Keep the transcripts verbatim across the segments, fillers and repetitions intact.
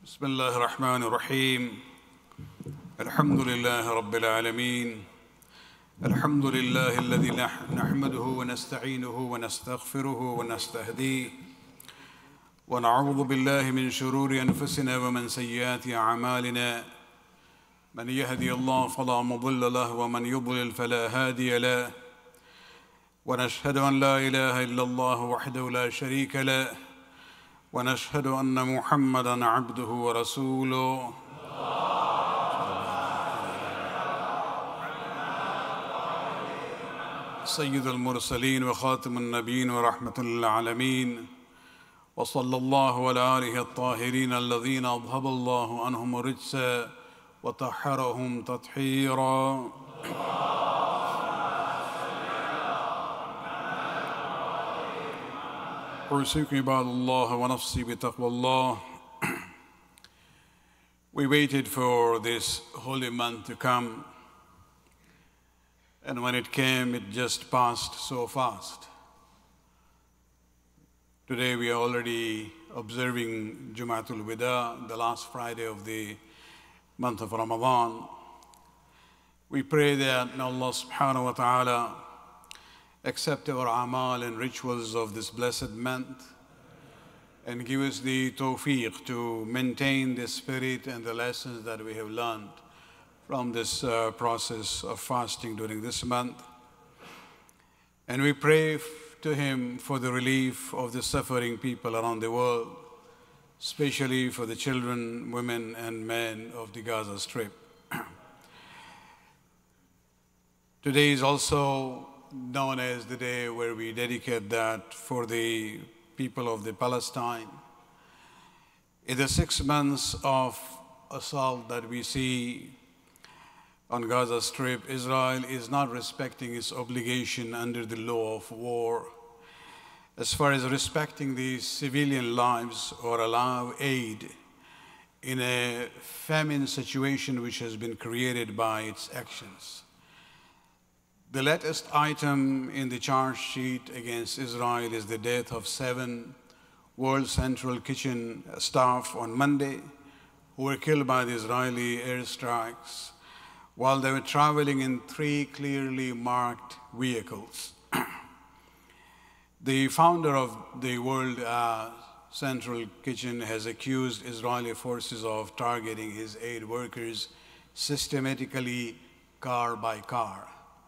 بسم الله الرحمن الرحيم الحمد لله رب العالمين الحمد لله الذي نحمده ونستعينه ونستغفره ونستهديه ونعوذ بالله من شرور أنفسنا ومن سيئات أعمالنا من يهدي الله فلا مضل له ومن يضلل فلا هادي له ونشهد أن لا إله إلا الله وحده لا شريك له ونشهد أن محمدًا عبده ورسوله سيد المرسلين وخاتم النبيين ورحمة للعالمين وصلى الله على آله الطاهرين الذين أذهب الله عنهم الرجس وطهرهم تطهيرا أوصيكم عباد الله ونفسي بتقوى الله. We waited for this holy month to come, and when it came, it just passed so fast. Today we are already observing Jumatul Wida, the last Friday of the month of Ramadan. We pray that Allah subhanahu wa ta'ala accept our amal and rituals of this blessed month and give us the tawfiq to maintain the spirit and the lessons that we have learned from this uh, process of fasting during this month. And we pray to Him for the relief of the suffering people around the world, especially for the children, women, and men of the Gaza Strip. Today is also known as the day where we dedicate that for the people of the Palestine. In the six months of assault that we see on Gaza Strip, Israel is not respecting its obligation under the law of war as far as respecting the civilian lives or allow aid in a famine situation which has been created by its actions. The latest item in the charge sheet against Israel is the death of seven World Central Kitchen staff on Monday who were killed by the Israeli airstrikes while they were traveling in three clearly marked vehicles. The founder of the World uh, Central Kitchen has accused Israeli forces of targeting his aid workers systematically, car by car.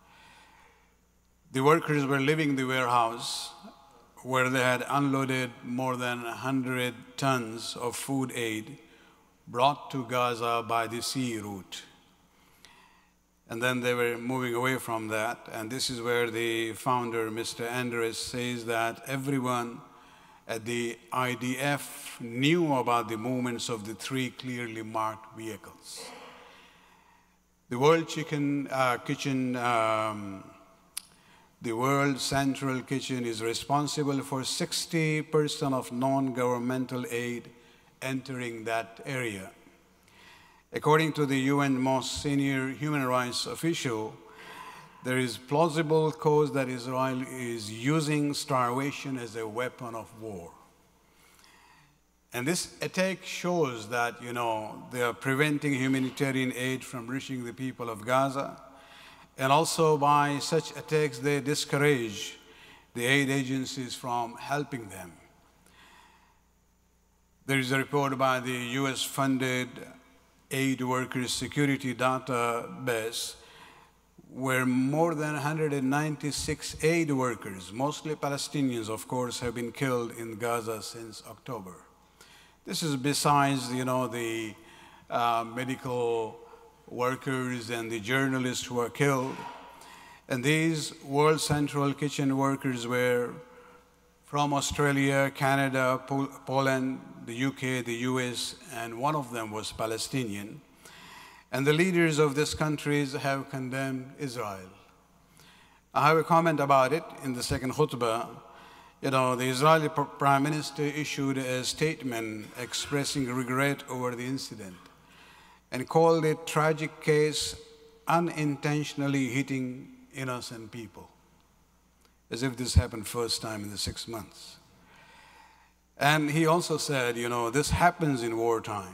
The workers were leaving the warehouse where they had unloaded more than one hundred tons of food aid brought to Gaza by the sea route. And then they were moving away from that. And this is where the founder, Mister Andres, says that everyone at the I D F knew about the movements of the three clearly marked vehicles. The World Chicken uh, Kitchen um, The World Central Kitchen is responsible for sixty percent of non-governmental aid entering that area. According to the U N most senior human rights official, there is plausible cause that Israel is using starvation as a weapon of war. And this attack shows that, you know, they are preventing humanitarian aid from reaching the people of Gaza. And also by such attacks, they discourage the aid agencies from helping them. There is a report by the U S-funded aid workers security database where more than one hundred ninety-six aid workers, mostly Palestinians, of course, have been killed in Gaza since October. This is besides, you know, the uh, medical workers and the journalists who were killed. And these World Central Kitchen workers were from Australia, Canada, Pol Poland, the U K, the U S, and one of them was Palestinian. And the leaders of these countries have condemned Israel. I have a comment about it in the second khutbah. You know, the Israeli Prime Minister issued a statement expressing regret over the incident and called it tragic case unintentionally hitting innocent people, as if this happened first time in the six months. And he also said, you know, this happens in wartime.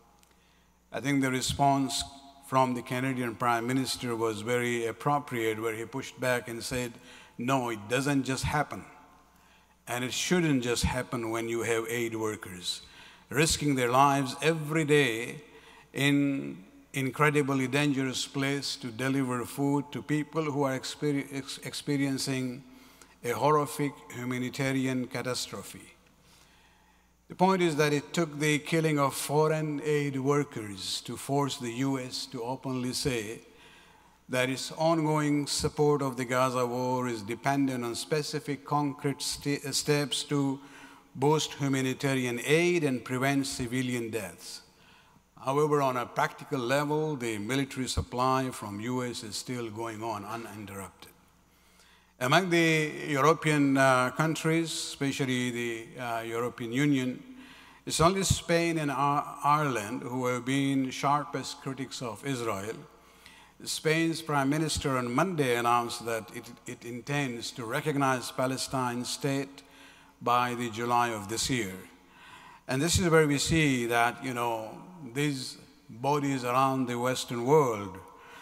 I think the response from the Canadian Prime Minister was very appropriate, where he pushed back and said, no, it doesn't just happen. And it shouldn't just happen when you have aid workers risking their lives every day in incredibly dangerous place to deliver food to people who are exper ex experiencing a horrific humanitarian catastrophe. The point is that it took the killing of foreign aid workers to force the U S to openly say that its ongoing support of the Gaza war is dependent on specific concrete st steps to boost humanitarian aid and prevent civilian deaths. However, on a practical level, the military supply from U S is still going on uninterrupted. Among the European uh, countries, especially the uh, European Union, it's only Spain and Ireland who have been sharpest critics of Israel. Spain's Prime Minister on Monday announced that it, it intends to recognize Palestine state by the July of this year. And this is where we see that, you know, these bodies around the Western world,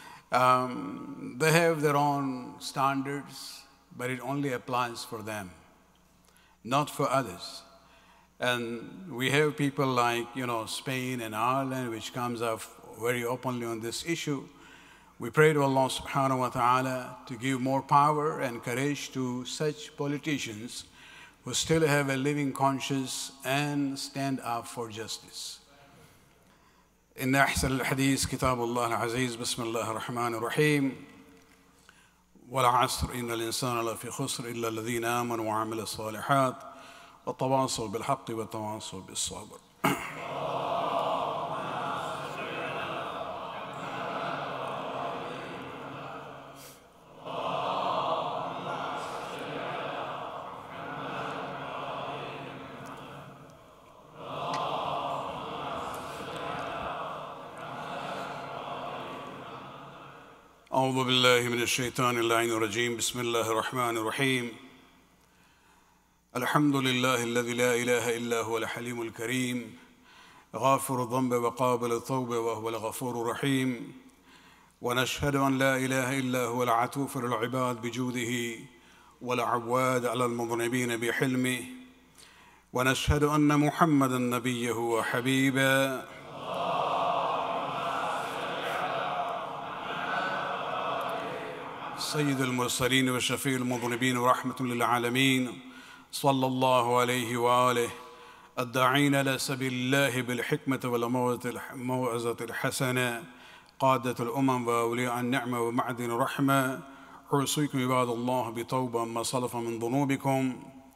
um, they have their own standards, but it only applies for them, not for others. And we have people like, you know, Spain and Ireland, which comes up very openly on this issue. We pray to Allah subhanahu wa ta'ala to give more power and courage to such politicians who still have a living conscience and stand up for justice. إن أحسن الحديث كتاب الله العزيز بسم الله الرحمن الرحيم والعصر إن الإنسان لفي خسر إلا الذين آمنوا وعملوا الصالحات وتواصوا بالحق وتواصوا بالصبر. أعوذ بالله من الشيطان اللعين الرجيم بسم الله الرحمن الرحيم الحمد لله الذي لا إله إلا هو الحليم الكريم غافر الذنب وقابل التوب وهو الغفور الرحيم ونشهد أن لا إله إلا هو العطوف للعباد بجوده والعواد على المذنبين بحلمه ونشهد أن محمدا نبيه وحبيبه سيد المرسلين وشفيع المذنبين ورحمة للعالمين صلى الله عليه وآله الداعين إلى سبيل الله بالحكمة والموعظة الحسنة قادة الأمم وأولياء النعمة ومعدن الرحمة أوصيكم عباد الله بتوبة ما سلف من ذنوبكم.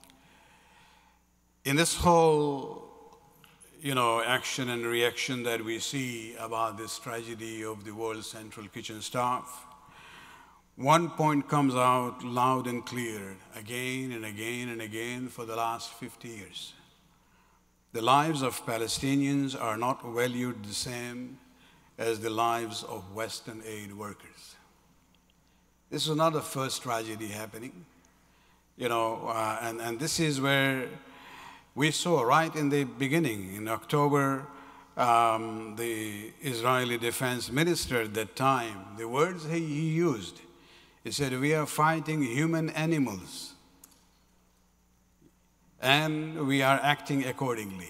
In this whole, you know, action and reaction that we see about this tragedy of the world's central kitchen staff, one point comes out loud and clear again and again and again for the last fifty years. The lives of Palestinians are not valued the same as the lives of Western aid workers. This is not the first tragedy happening, you know, uh, and, and this is where we saw right in the beginning, in October, um, the Israeli defense minister at that time, the words he, he used, he said, we are fighting human animals and we are acting accordingly.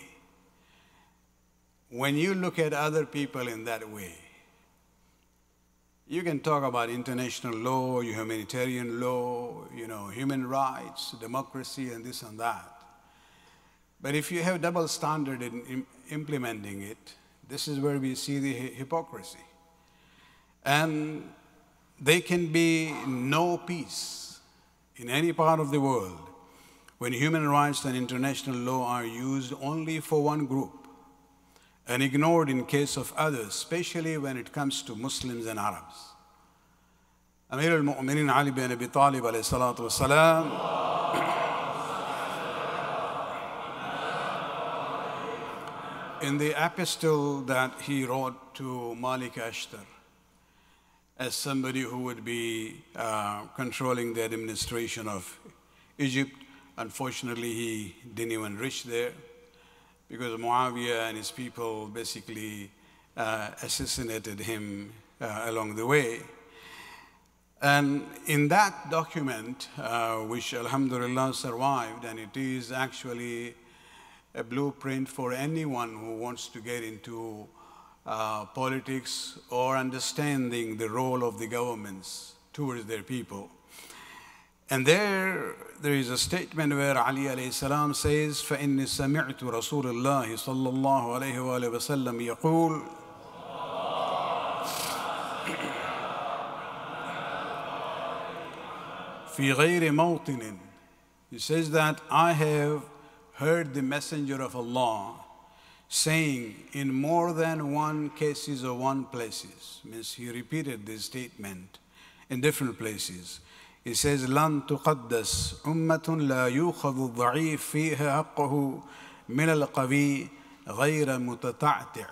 When you look at other people in that way, you can talk about international law, humanitarian law, you know, human rights, democracy, and this and that. But if you have double standard in implementing it, this is where we see the hypocrisy. And there can be no peace in any part of the world when human rights and international law are used only for one group and ignored in case of others, especially when it comes to Muslims and Arabs. Amir al-Mu'minin Ali bin Abi Talib alayhi salatu wasalam, in the epistle that he wrote to Malik Ashtar, as somebody who would be uh, controlling the administration of Egypt Unfortunately, he didn't even reach there because Muawiyah and his people basically uh, assassinated him uh, along the way. And in that document, uh, which alhamdulillah survived, and it is actually a blueprint for anyone who wants to get into uh, politics or understanding the role of the governments towards their people. And there, there is a statement where Ali alayhi salam says, فَإِنِّي سَمِعْتُ رَسُولَ اللَّهِ صَلَّى اللَّهُ عَلَيْهِ وَآلِهِ وَسَلَّمَ يَقُولُ فِي غَيْرِ مَوْطِنٍ. He says that I have heard the Messenger of Allah saying in more than one cases or one places, means he repeated this statement in different places. He says, لَن تُقَدَّسْ أُمَّةٌ لَا يُوخَذُ الضَّعِيفُ فِيهَا حَقُّهُ مِنَ الْقَوِيِّ غَيْرَ مُتَتَعْتِعٍ.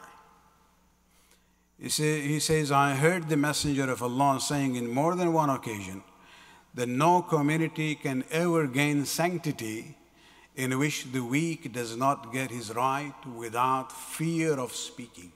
He, say, he says, I heard the Messenger of Allah saying in more than one occasion that no community can ever gain sanctity in which the weak does not get his right without fear of speaking.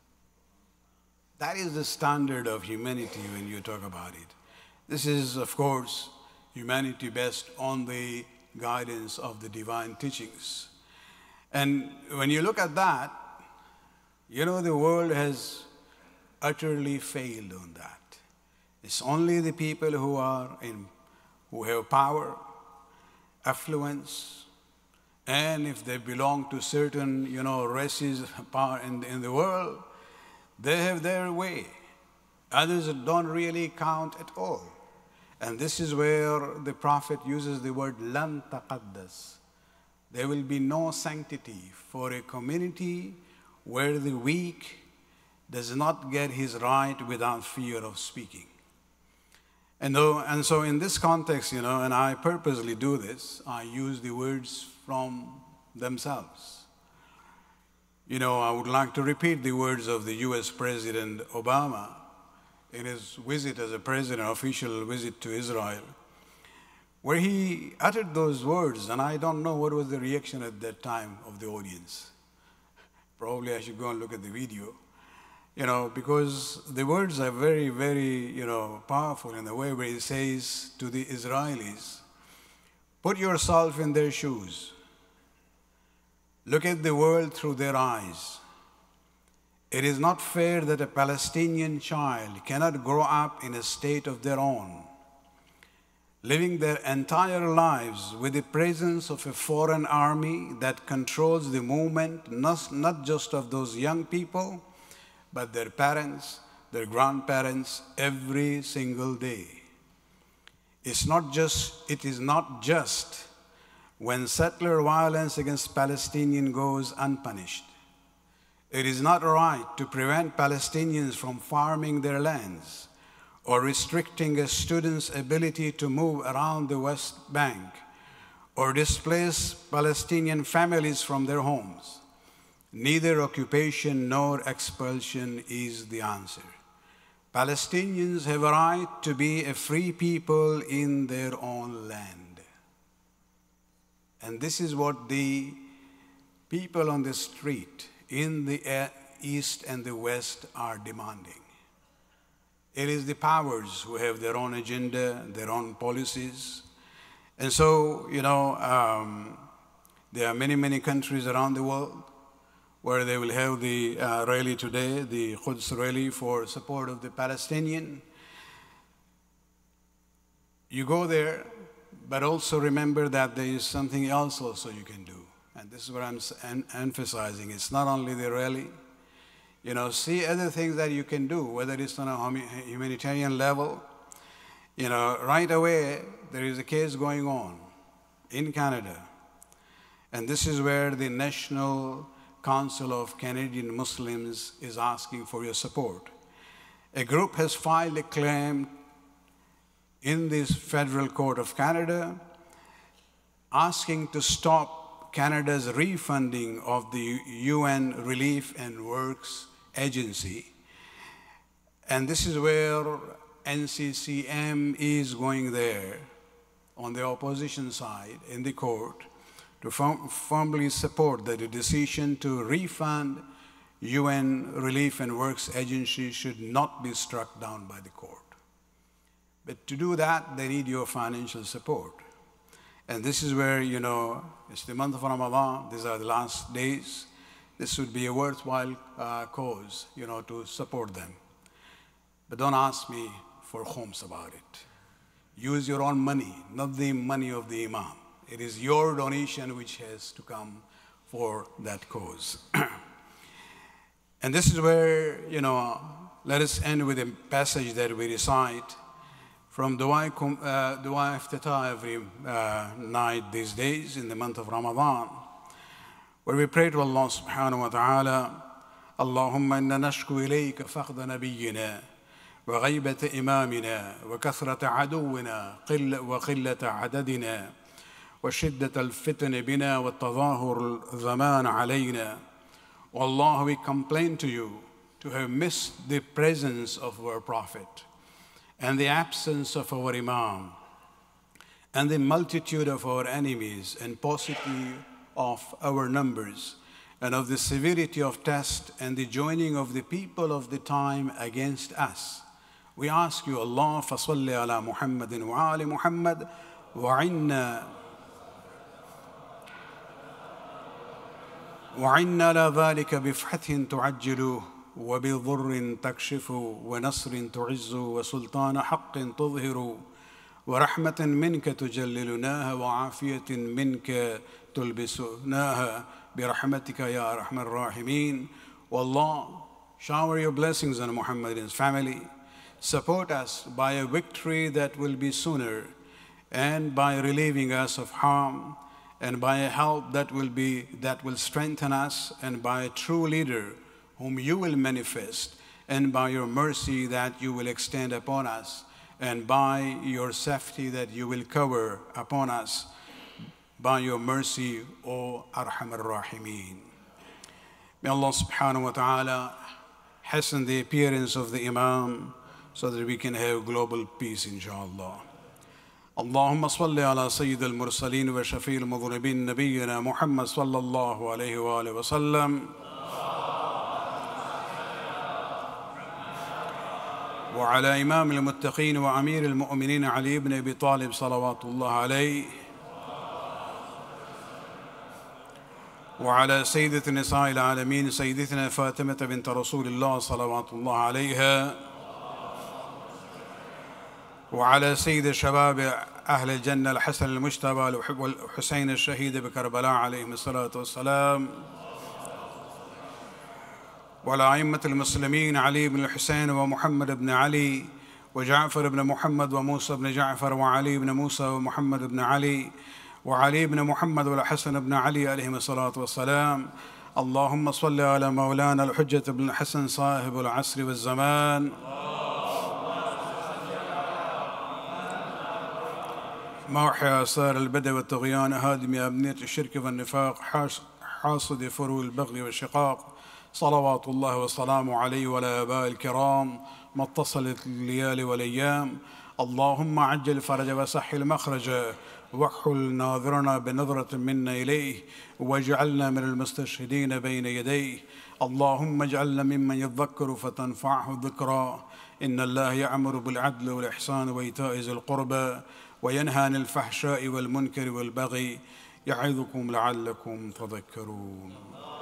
That is the standard of humanity when you talk about it. This is, of course, humanity based on the guidance of the divine teachings. And when you look at that, you know the world has utterly failed on that. It's only the people who are in, who have power, affluence, and if they belong to certain, you know, races in, in the world, they have their way. Others don't really count at all. And this is where the Prophet uses the word lan taqaddas. There will be no sanctity for a community where the weak does not get his right without fear of speaking. And, though, and so in this context, you know, and I purposely do this, I use the words from themselves. You know, I would like to repeat the words of the U S President Obama in his visit as a president, official visit to Israel, where he uttered those words, and I don't know what was the reaction at that time of the audience. Probably I should go and look at the video, you know, because the words are very, very, you know, powerful in the way where he says to the Israelis, put yourself in their shoes. Look at the world through their eyes. It is not fair that a Palestinian child cannot grow up in a state of their own, living their entire lives with the presence of a foreign army that controls the movement, not, not just of those young people, but their parents, their grandparents, every single day. It's not just, it is not just when settler violence against Palestinians goes unpunished. It is not right to prevent Palestinians from farming their lands or restricting a student's ability to move around the West Bank or displace Palestinian families from their homes. Neither occupation nor expulsion is the answer. Palestinians have a right to be a free people in their own land. And this is what the people on the street in the East and the West are demanding. It is the powers who have their own agenda, their own policies. And so, you know, um, there are many, many countries around the world where they will have the uh, rally today, the Quds rally for support of the Palestinian. You go there, but also remember that there is something else also you can do. And this is what I'm em emphasizing. It's not only the rally. You know, see other things that you can do, whether it's on a humanitarian level. You know, right away, there is a case going on in Canada. And this is where the National Council of Canadian Muslims is asking for your support. A group has filed a claim in this Federal Court of Canada asking to stop Canada's refunding of the U N Relief and Works Agency. And this is where N C C M is going there on the opposition side in the court to firm, firmly support that the decision to refund U N Relief and Works Agency should not be struck down by the court. But to do that, they need your financial support. And this is where, you know, it's the month of Ramadan, these are the last days. This would be a worthwhile uh, cause, you know, to support them. But don't ask me for khums about it. Use your own money, not the money of the Imam. It is your donation which has to come for that cause. And this is where, you know, let us end with a passage that we recite from Dua uh, Dua Iftitah every uh, night these days in the month of Ramadan, where we pray to Allah subhanahu wa ta'ala, Allahumma inna nashku ilayka faqda nabiyyina wa ghaybata imamina wa kathrata aduwina wa qillata adadina wa shiddata al-fitn bina wa tadahur al-zaman alayna. O Allah, we complain to you to have missed the presence of our Prophet and the absence of our Imam and the multitude of our enemies and paucity of our numbers and of the severity of test and the joining of the people of the time against us. We ask you, Allah, فَصَلِّ عَلَى مُحَمَّدٍ وَعَلِ مُحَمَّدٍ وَعِنَّا وعنا على ذلك بفتح تعجل وبضر تكشف ونصر تعز وسلطان حق تظهر ورحمة منك تجللناها وعافية منك تلبسناها برحمتك يا أرحم الراحمين. والله, shower your blessings on Muhammad and his family. Support us by a victory that will be sooner, and by relieving us of harm, and by a help that will be that will strengthen us, and by a true leader whom you will manifest, and by your mercy that you will extend upon us, and by your safety that you will cover upon us, by your mercy, O Arhamar Rahimeen. May Allah subhanahu wa ta'ala hasten the appearance of the Imam so that we can have global peace, inshallah. اللهم صل على سيد المرسلين وشفيع المذنبين نبينا محمد صلى الله عليه وآله وسلم وعلى إمام المتقين وأمير المؤمنين علي بن أبي طالب صلوات الله عليه وعلى سيدة نساء العالمين سيدتنا فاطمة بنت رسول الله صلوات الله عليها وعلى سيد الشباب أهل الجنة الحسن المجتبى والحسين الشهيد بكربلاء عليهم الصلاة والسلام وعلى أئمة المسلمين علي بن الحسين ومحمد بن علي وجعفر بن محمد وموسى بن جعفر وعلي بن موسى ومحمد بن علي وعلي بن محمد والحسن بن علي عليهم الصلاة والسلام. اللهم صل على مولانا الحجة بن الحسن صاحب العصر والزمان موحي آثار البدء والطغيان هادم أبنية الشرك والنفاق حاصد فروع البغي والشقاق صلوات الله وسلامه عليه وعلى آباء الكرام ما اتصلت الليالي والأيام. اللهم عجل فرج وسحل مخرج واكحل ناظرنا بنظرة منا إليه واجعلنا من المستشهدين بين يديه. اللهم اجعلنا ممن يذكر فتنفعه الذكرى. إن الله يأمر بالعدل والإحسان وإيتاء ذي القربى وينهى عن الفحشاء والمنكر والبغي يعظكم لعلكم تذكرون.